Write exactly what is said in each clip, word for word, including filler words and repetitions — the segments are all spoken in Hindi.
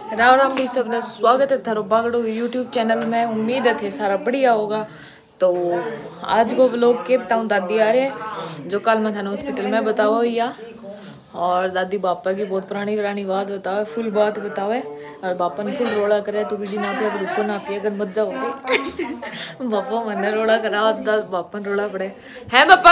राम राम भी सबने स्वागत है थारो बागड़ो यूट्यूब चैनल में। उम्मीद है थे सारा बढ़िया होगा। तो आज को व्लॉग के बताऊँ दादी आ रहे हैं जो कल मैं थाने हॉस्पिटल में बताओ या और दादी बापा की बहुत पुरानी पुरानी बात बतावे, फुल बात बतावे और बापा ने फुल रोड़ा करे तू बीड़ी ना पिया रुको ना पिया अगर मत जाओ बापा मन्ने रोड़ा करा बापा रोड़ा पड़े है बापा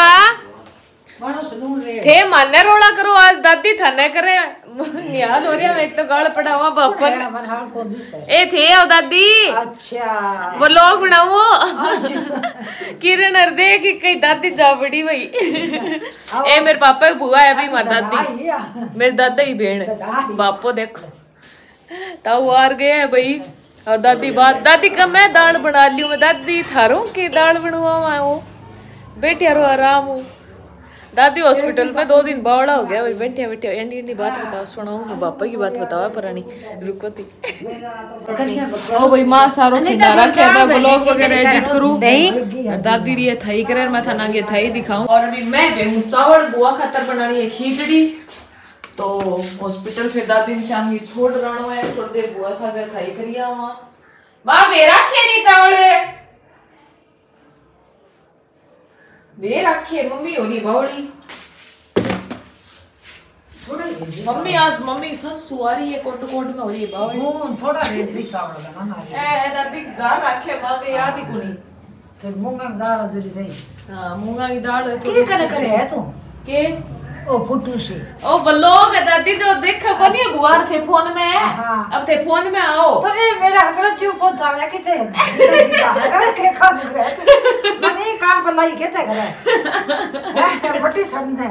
थे माने रोड़ा करो आज दादी थाने करे निहाल हो रहा मैं तो गाल पड़ावा बापा ए थे आओ दादी अच्छा वो लोग बनाओ किरण हर दे कि कई दादी जा बड़ी भाई ए मेरे पापा की बुआ है भी मार दादी मेरे दादा ही बेण बापो देखो ताऊ आर गए है भाई और दादी बात दादी का मैं दाल बना ली मैं दादी थारों की दाल बनवा बैठे रो आराम हूँ दादी हॉस्पिटल में दो दिन बावड़ा हो गया भाई बैठे बैठे एंडी एंडी बात बताओ सुनाओ मैं पापा की बात बताओ पुरानी रुको थी ओ भाई मां सारो खिंडा रखे मैं ब्लॉग वगैरह एडिट करूं दादी री थाई करे मैं थाना के थाई दिखाऊं और अभी मैं गेहूं चावल बुआ खातर बनानी है खिचड़ी तो हॉस्पिटल फिर दादी ने शाम की छोड़ राणो है थोड़ी देर बुआ सागर थाई करिया वहां मां मेरा खे नहीं चावल वे रखे मम्मी होनी बावड़ी मम्मी आज मम्मी ससु आ रही है कोट कोट में हो रही है बावड़ी हूं थोड़ा रेट भी कावड़ बनाना है ए दादी दाल रखे मांगे याद ही कोनी तो मूंगा की दाल अधूरी रही हां मूंगा की दाल की करे करे है तू के ओ फुटू से ओ ब्लॉग है दादी जो देखो कोनी है बुआर थे फोन में हां अब थे फोन में आओ तो ए मेरा हकड़ा चुप हो जावे किथे अगर के काम करे मने काम बनाई केते करे फटी छड़ने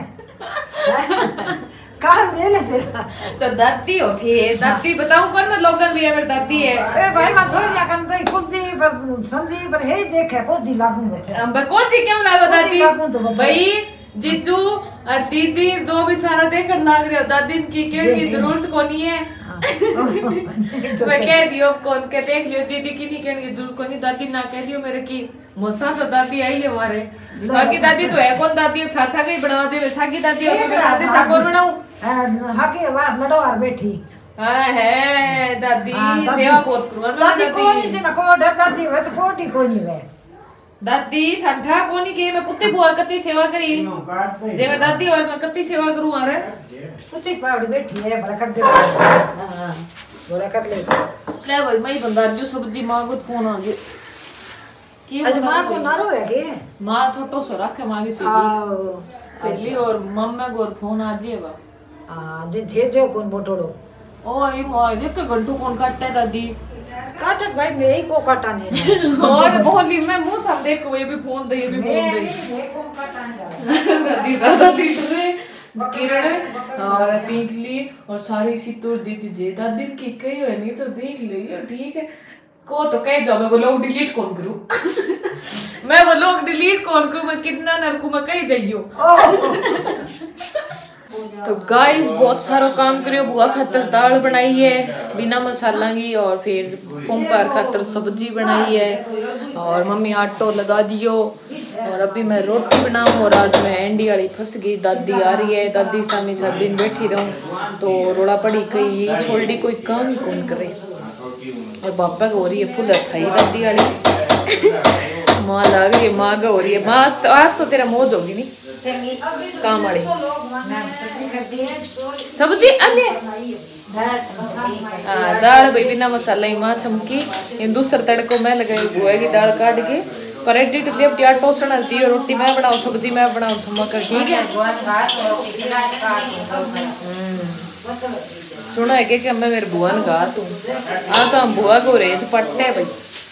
काम दे ले तेरा तो दादी हो थे दादी बताऊं कौन मैं लोगन भी है मेरी दादी है ए भाई मैं छोड़ दिया कर दई कुर्सी पर संदी पर हे देखे को दी लागू है अब को दी क्यों लागो दादी भाई जीजू और दीदी जो भी सारा देखकर लाग रहे हो दादी की केड़ की जरूरत कोनी है मैं कह दियो कौन के देख लियो दीदी की नहीं कहने की जरूरत कोनी दादी ना कह दियो मेरे की मोसा तो दादी आई है हमारे साकी दादी तो है कौन दादी ठासा गई बना जे साकी दादी हो मैं दादी सा कौन बनाऊं हाके वार लड़ो और बैठी हां है दादी सेवा बहुत करो दादी कोनी जे ना को डर दादी वे तो कोटी कोनी वे दादी ठंडा कोनी के मैं पुत्ती बुआ कती सेवा करी जे मैं दादी और मैं कती सेवा करूं आ रे पुत्ती पावड़ी बैठी है बड़ा कर दे हां बड़ा कर ले ले भाई मैं बंदा लियो सब्जी मां को फोन आ गया की आज मां को नारो है के मां छोटो सो रखे मां की सेली सेली और मम्मा को फोन आ जेवा हां जे थे जो कौन बोटोड़ो ओ ई मोय देख घंटो कौन काटता दादी काटत भाई मैं ही को काटाने और बोली मैं मुंह सब देख ये भी फोन दे ये भी फोन दे मैं को काटाने दादी दादी रे किरण और पिंकली और सारी सितूर दीदी जे दादी की कही है नहीं तो देख लियो ठीक है को तो कह जाओ मैं वो लोग डिलीट कौन करूं मैं वो लोग डिलीट कौन करूं मैं कितना नरकू मैं कहीं जाइयो तो गाइस बहुत सारा काम करियो बुआ खातर दाल बनाई है बिना मसाला की और फिर पंपर खातर सब्जी बनाई है और मम्मी आटो लगा दियो और अभी मैं रोटी बनाऊं और आज मैं एंडी वाली फंस गई दादी आ रही है दादी सामी सात दिन बैठी रहूं तो रोड़ा पड़ी कही छोड़ी कोई काम ही कौन करे और बापा को हो रही है फुल खाई दादी वाली माँ लाग रही है माँ का हो रही है माँ आज तो तेरा मौज होगी नहीं काम वाली सब्जी अन्य दाल भाई बिना मसाला ही माँ चमकी इन दूसरे तड़को मैं लगाई बुआ की दाल काट के पर एडिट लेफ्ट यार टोस्ट दी और रोटी मैं बनाऊं सब्जी मैं बनाऊं चमक ठीक है सुना है कि मैं मेरे बुआ ने कहा तू आ तो हम बुआ को रेज पट्टे भाई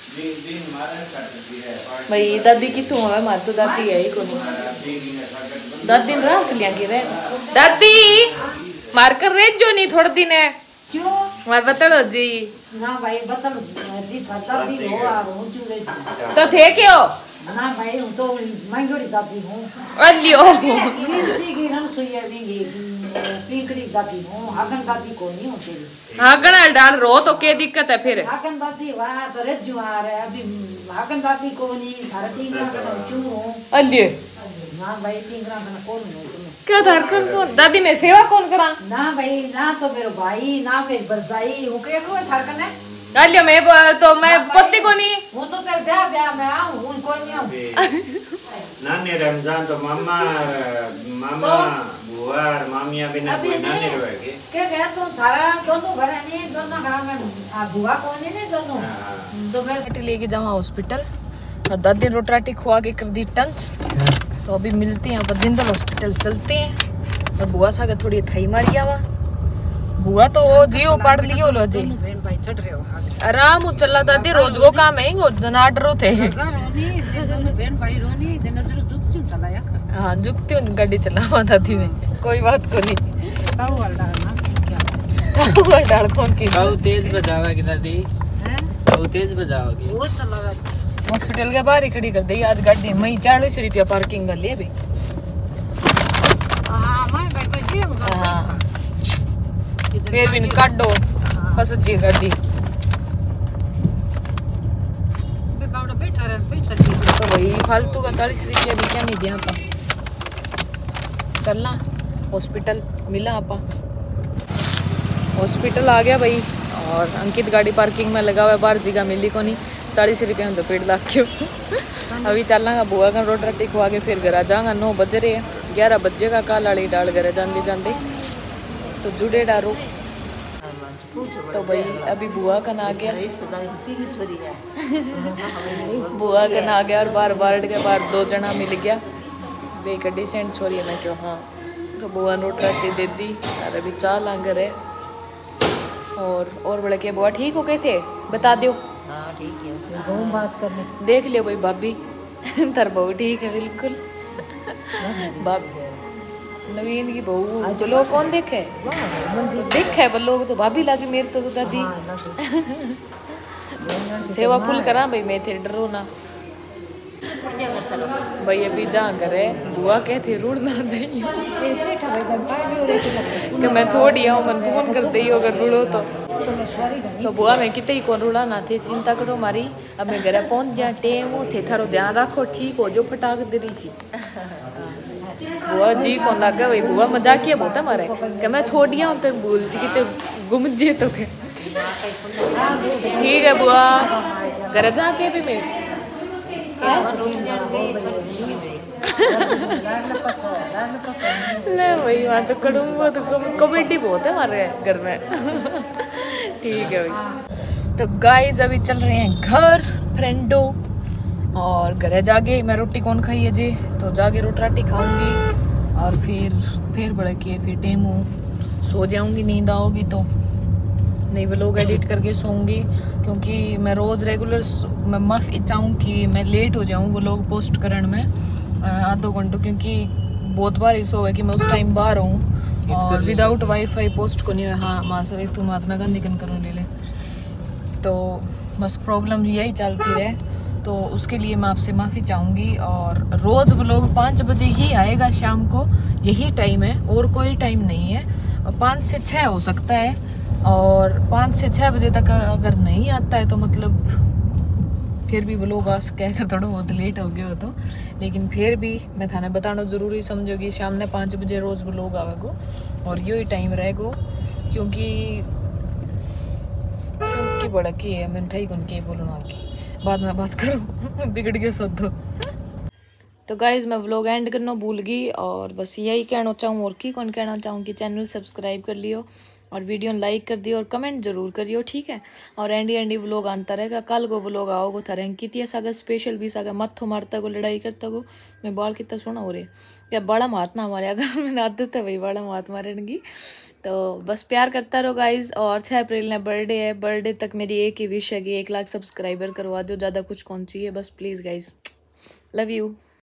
भाई दादी की तू है मार तो दादी है ही को नहीं दादी ने रख लिया कि रे दादी मार कर रेज जो नहीं थोड़े दिन है क्यों मार बतलो जी ना भाई बतलो जी दादी हो आ हूं चुरे तो थे क्यों ना भाई हूं तो महंगोड़ी दादी हूं अलियो इसी की रन सुई है भी पीकड़ी दादी हूं हागन दादी को नहीं होती हागन डाल रो तो क्या दिक्कत है फिर हागन दादी वहां तो रेजू आ रहा है अभी हागन दादी को नहीं भारती का चू हूं अलियो ना भाई तीन ग्राम का कौन है क्या धार कौन कौन दादी ने सेवा कौन करा ना भाई ना तो मेरे भाई ना मेरी बरसाई वो के को धार करने डालियो मैं तो मैं पत्ती को नहीं वो तो तेरे ब्याह ब्याह में आऊं वो कोई नहीं आऊं नानी रमजान तो मामा मामा बुआ और मामिया भी ना कोई नानी रहेगी क्या क्या तो सारा दोनों घर नहीं दोनों घर में आ बुआ कौन है दोनों तो मैं बेटी लेके जाऊँ हॉस्पिटल और दादी रोटी राटी खुआ के कर दी टंच तो अभी मिलते हैं अब जिंदल हॉस्पिटल चलते हैं और बुआ सा थोड़ी थाई मारी आवा बुआ तो वो जियो पढ़ लियो लो जी बहन भाई चढ़ रहे हो आराम चला दादी रोज को काम है वो ना डरो थे बहन भाई रोनी नजर जुकती चलाया कर हाँ जुकती हूँ गाड़ी चलावा दादी में कोई बात को नहीं ताऊ वाला डालना ताऊ डाल कौन की ताऊ तेज बजाओगी दादी हैं ताऊ तेज बजाओगी वो चलावा हॉस्पिटल के बाहर ही खड़ी कर दी आज गाड़ी में चालीस रुपया पार्किंग कर लिया अभी हां मैं भाई भाई ये हाँ फिर भी काटो फंस जी गाड़ी बावड़ा बैठा रहे पैसा दी तो वही फालतू का चालीस रुपया भी क्या नहीं दिया आपा चलना हॉस्पिटल मिला आपा हॉस्पिटल आ गया भाई और अंकित गाड़ी पार्किंग में लगा हुआ है बाहर जगह मिली को नहीं चालीस रुपया हम पेड़ लाख क्यों अभी चलना बुआ का रोटी राटी खुआ के फिर घर आ जाऊंगा नौ बज रहे हैं ग्यारह बजे का काल वाली डाल घर जाते जाते तो जुड़े डारो तो भाई अभी बुआ का ना गया बुआ का ना गया और बार बार के बार दो जना मिल गया वे एक डिसेंट छोरी है मैं क्यों हाँ तो बुआ रोटी राटी दे दी और अभी चाह लांगर है और और बड़े के बुआ ठीक हो गए थे बता दो हां ठीक है घूम बात करने देख लियो भाई भाभी तर बहू ठीक है बिल्कुल नवीन की बहू तो लोग कौन देखे देखे पर लोग तो भाभी लागे मेरे तो दादी सेवा फुल करा भाई मैं थे डरो ना भाई अभी जा करे बुआ कहते रूढ़ ना जाइए कि मैं छोड़ी आऊँ मन फोन कर दी अगर रूढ़ो तो तो बुआ मैं कितने ही कौन रूढ़ा ना थे चिंता करो मारी अब मैं घर पहुँच जा टेम हो थे थारो ध्यान रखो ठीक हो जो फटाक दे रही सी बुआ जी कौन लगा भाई बुआ मजाक किया बहुत मारे कि मैं छोड़िया हूँ तो बोलती कि गुम जे तो के ठीक है बुआ घर जाके भी मैं ले भाई वहाँ तो करूँगा तो कॉमेडी बहुत है हमारे घर में ठीक है भाई तो गाइस अभी चल रहे हैं घर फ्रेंडो और घरे जाके मैं रोटी कौन खाई है जी तो जाके रोटी राटी खाऊंगी और फिर फिर बड़े किए फिर टेम सो जाऊंगी नींद आओगी तो नहीं वो लोग एडिट करके सोऊंगी क्योंकि मैं रोज़ रेगुलर मैं माफ़ी चाहूँ कि मैं लेट हो जाऊँ वो लोग पोस्ट करने में आधो घंटों क्योंकि बहुत बार ऐसा हुआ है कि मैं उस टाइम बाहर हूँ और विदाउट वाईफाई पोस्ट को नहीं हुआ हाँ माँ से तुम महात्मा गांधी कन करूँ ले ले तो बस प्रॉब्लम यही चलती रहे तो उसके लिए मैं आपसे माफ़ी चाहूँगी और रोज़ वो लोग पाँच बजे ही आएगा शाम को यही टाइम है और कोई टाइम नहीं है पाँच से छः हो सकता है और पाँच से छः बजे तक अगर नहीं आता है तो मतलब फिर भी वो लोग आज कह कर थोड़ा बहुत लेट हो गया हो तो लेकिन फिर भी मैं थाने बताना ज़रूरी समझोगी शाम ने पाँच बजे रोज़ वो लोग आवेगो और यही टाइम रहेगो क्योंकि क्योंकि बड़ा की है मैंने ठाई कौन के बोलना की बाद में बात करूँ बिगड़ गया सब तो तो गाइज़ मैं व्लॉग एंड करना भूल गई और बस यही कहना चाहूँ और की कौन कहना चाहूँ कि चैनल सब्सक्राइब कर लियो और वीडियो लाइक कर दियो और कमेंट जरूर करियो ठीक है और एंडी एंडी व्लॉग आता रहेगा कल को व्लॉग आओगे थारे कितिया सागा स्पेशल भी सागा मत्थो मारता को लड़ाई करता को मैं बाल कितना सोना हो रहे क्या बड़ा मात ना मारे अगर मैंने आदत है भाई बड़ा मात मारने की तो बस प्यार करता रहो गाइज और छः अप्रैल ने बर्थडे है बर्थडे तक मेरी एक ही विश है कि एक लाख सब्सक्राइबर करवा दो ज़्यादा कुछ कौन चाहिए बस प्लीज़ गाइज लव यू।